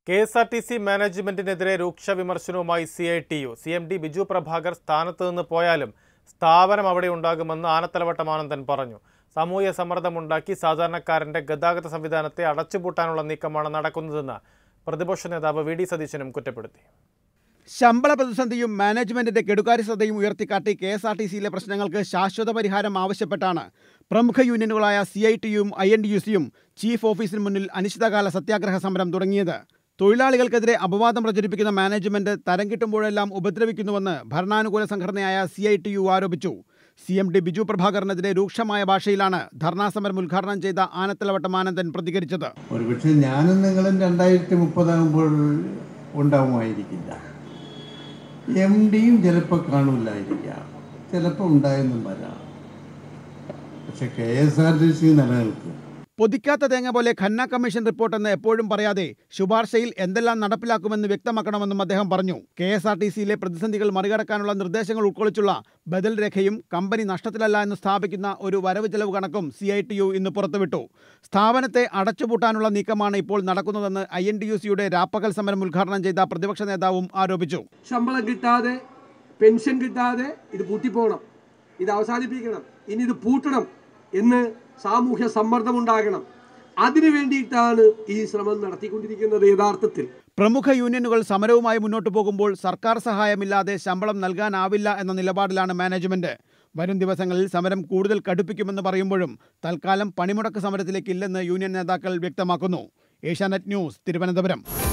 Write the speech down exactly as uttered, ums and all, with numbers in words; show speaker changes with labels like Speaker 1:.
Speaker 1: K S R T C മാനേജ്മെന്റിനെതിരെ രൂക്ഷ വിമർശനവുമായി C I T U. C M D Biju Prabhakar സ്ഥാനത്ത് നിന്ന് പോയാലും സ്ഥാപനം അവിടെ ഉണ്ടാകുമെന്ന് ആനത്തലവട്ടം ആനന്ദൻ പറഞ്ഞു. സാമൂഹ്യ സമ്മർദ്ദമുണ്ടാക്കി സാധാരണക്കാരന്റെ ഗതാഗത സംവിധാനത്തെ അടച്ചുപൂട്ടാനുള്ള നീക്കമാണ് നടക്കുന്നതെന്ന് പ്രതിപക്ഷ നേതാവ് വി ഡി സതീശനും കുറ്റപ്പെടുത്തി.
Speaker 2: ശമ്പള പ്രതിസന്ധിയും മാനേജ്മെന്റിന്റെ കെടുകാര്യസ്ഥതയും ഉയർത്തിക്കാട്ടി കെ എസ് ആർ ടി സിയിലെ പ്രശ്നങ്ങൾക്ക് ശാശ്വത പരിഹാരം ആവശ്യപ്പെട്ടാണ് പ്രമുഖ യൂണിയനുകളായ സി ഐ ടി യുവും ഐ എൻ ടി യു സിയും ചീഫ് ഓഫീസിന് മുന്നിൽ അനിശ്ചിതകാല സത്യാഗ്രഹ സമരം തുടങ്ങിയത്. തൊഴിലാളികൾക്കെതിരെ അപവാദം പ്രചരിപ്പിക്കുന്ന മാനേജ്മെന്റ് തരം കിട്ടുമ്പോഴെല്ലാം ഉപദ്രവിക്കുന്നുവെന്ന് ഭരണാനുകൂല സംഘടനയായ സി ഐ ടി യു ആരോപിച്ചു. സി എം ഡി ബിജു പ്രഭാകറിനെതിരെ രൂക്ഷമായ ഭാഷയിലാണ് ധർണാ സമരം ഉദ്ഘാടനം ചെയ്ത ആനത്തലവട്ടം ആനന്ദൻ പ്രതികരിച്ചത്.
Speaker 3: ഒരുപക്ഷെ ഞാനും നിങ്ങളും രണ്ടായിരത്തി മുപ്പതാകുമ്പോൾ ഉണ്ടാവുമായിരിക്കില്ല, എം ഡിയും ചിലപ്പോൾ കാണില്ലായിരിക്കാം, ചിലപ്പോൾ ഉണ്ടായെന്നും വരാം. പക്ഷെ K S R T C നിലനിൽക്കും.
Speaker 2: പൊതിക്കാത്ത തേങ്ങ പോലെ ഖന്ന കമ്മീഷൻ റിപ്പോർട്ടെന്ന് എപ്പോഴും പറയാതെ ശുപാർശയിൽ എന്തെല്ലാം നടപ്പിലാക്കുമെന്ന് വ്യക്തമാക്കണമെന്നും അദ്ദേഹം പറഞ്ഞു. കെ എസ് ആർ ടി സിയിലെ പ്രതിസന്ധികൾ മറികടക്കാനുള്ള നിർദ്ദേശങ്ങൾ ഉൾക്കൊള്ളിച്ചുള്ള ബദൽ രേഖയും കമ്പനി നഷ്ടത്തിലല്ല എന്ന് സ്ഥാപിക്കുന്ന ഒരു വരവ് ചെലവ് കണക്കും സി ഐ ടി യു ഇന്ന് പുറത്തുവിട്ടു. സ്ഥാപനത്തെ അടച്ചുപൂട്ടാനുള്ള നീക്കമാണ് ഇപ്പോൾ നടക്കുന്നതെന്ന് ഐ എൻ ടി യു സിയുടെ രാപ്പകൽ സമരം ഉദ്ഘാടനം ചെയ്ത പ്രതിപക്ഷ നേതാവും ആരോപിച്ചു.
Speaker 4: ശമ്പളം കിട്ടാതെ, പെൻഷൻ കിട്ടാതെ ഇത് പൂട്ടിപ്പോകണം, ഇത് അവസാനിപ്പിക്കണം, ഇനി ഇത് പൂട്ടണം എന്ന് സാമൂഹ്യ സമ്മർദ്ദമുണ്ടാകണം. അതിനു വേണ്ടിയിട്ടാണ് ഈ ശ്രമം നടത്തിക്കൊണ്ടിരിക്കുന്നത്. യഥാർത്ഥത്തിൽ
Speaker 2: പ്രമുഖ യൂണിയനുകൾ സമരവുമായി മുന്നോട്ട് പോകുമ്പോൾ സർക്കാർ സഹായമില്ലാതെ ശമ്പളം നൽകാനാവില്ല എന്ന നിലപാടിലാണ് മാനേജ്മെന്റ്. വരും ദിവസങ്ങളിൽ സമരം കൂടുതൽ കടുപ്പിക്കുമെന്ന് പറയുമ്പോഴും തൽക്കാലം പണിമുടക്ക് സമരത്തിലേക്കില്ലെന്ന് യൂണിയൻ നേതാക്കൾ വ്യക്തമാക്കുന്നു. ഏഷ്യാനെറ്റ് ന്യൂസ്, തിരുവനന്തപുരം.